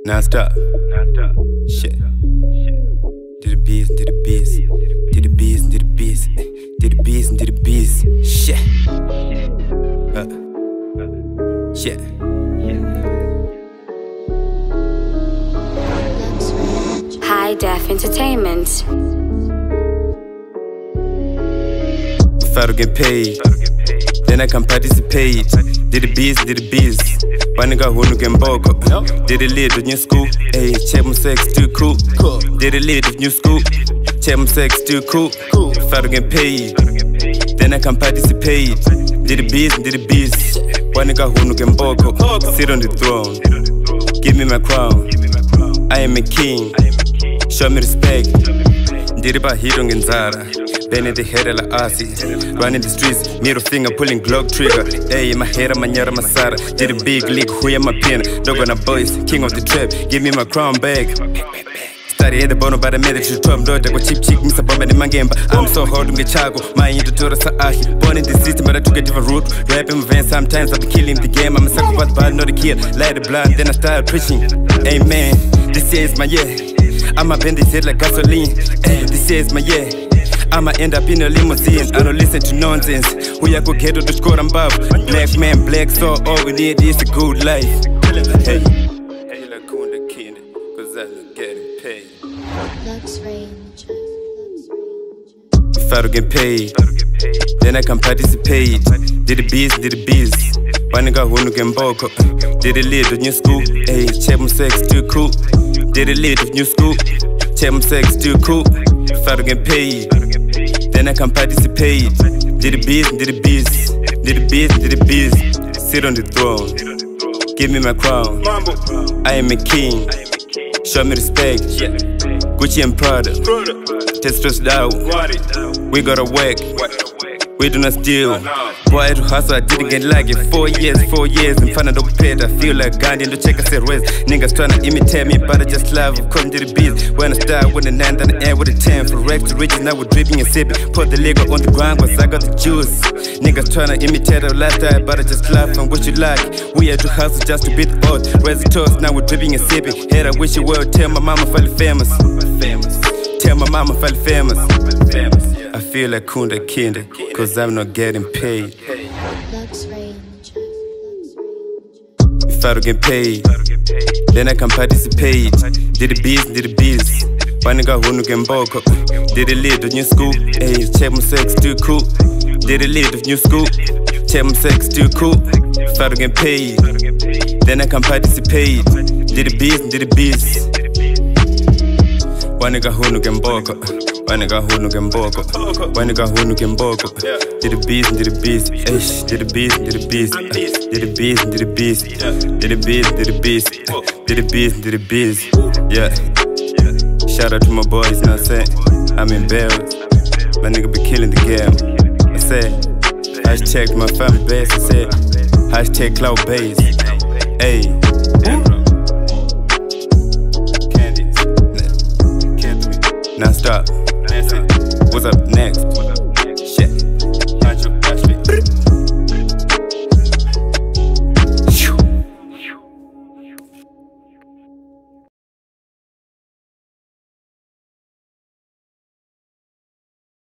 Non-stop. Shit. Did the beats, did the beats. Did the beats, did the beats. Did the beats, did the beats. Shit. Shit. High Def Entertainment. If I don't get paid, then I can participate. Did the beats, did the beats. One nigga who can boko. Did it lead to new school? Hey, check my sex too cool. Did it lead to new school? Check my sex too cool. If I don't get paid, then I can participate. Did the beats, did the beats. One nigga who can boko. Sit on the throne. Give me my crown. I am a king. Show me respect. Ndiri bahidong Zara. Been in the head like Asi. Running the streets, middle finger pulling Glock trigger. Hey, my hair, my nyara, my Sara. Did a big league, who am I pin? Dog on a boys, king of the trap. Give me my crown back. Study at the bottom, but I made it to the top. Dog, I got cheap chick, Mr. Bob and Mangemba. I'm so hard to get chago. My into sa ahi. Born in the system, but I took a different route. Rapping with Van, sometimes I'll be killing the game. I'm a psychopath, but not a kid. Light the blind, then I started preaching. Amen. This is my year. I'ma bend this head like gasoline. Hey, this is my year. I'ma end up in a limousine. I don't listen to nonsense. We are going to score and above. Black man, black, so all we need is a good life. Hey, cause I'm getting paid. If I don't get paid, then I can participate. Did the beats, did the beats. One nigga who can boko. Did it lead to new school? Hey, check my sex too cool. Did it lead to new school? Check my sex too cool. If I don't get paid, then I can participate. Did the beats, did the beats. Did the beats, did the beats. Sit on the throne. Give me my crown. I am a king. Show me respect. Gucci and Prada. Test stressed out. We gotta work. We do not steal. Boy, to hustle, I didn't get like it. 4 years in front of the pit. I feel like Gandhi in the check, I said rest. Niggas tryna imitate me, but I just love it. Come to the beats. When I start with a 9, then I end with a 10. From wrecks to riches, now we're dripping and sipping. Put the liquor on the ground, cause I got the juice. Niggas tryna imitate our lifestyle, but I just laugh and wish you like. We had to hustle just to beat the odds. Raise the toast, now we're dripping and sipping. Head, I wish you well. Tell my mama finally famous. Tell my mama finally famous. I feel like Kunda Kinder, cause I'm not getting paid. If I don't get paid, then I can participate. Did the beats, did the beats. One nigga who can boko. Did it lead to new school? Hey, check my sex too cool. Did it lead to new school? Check my sex too cool. If I don't get paid, then I can participate. Did the beats, did the beats. One nigga who can boko. One nigga who can boko. One nigga who can boko. Did the beats, did the beats. Ish, did the beats, did the beats. Did the beats, did the beats. Did the beats, did the beats. Did the beats, did the beats. Yeah. Shout out to my boys, you know what I'm saying? I'm in bells. My nigga be killing the game. I said, hashtag my family base. I said, hashtag cloud base. Hey. Non-stop. What's up next?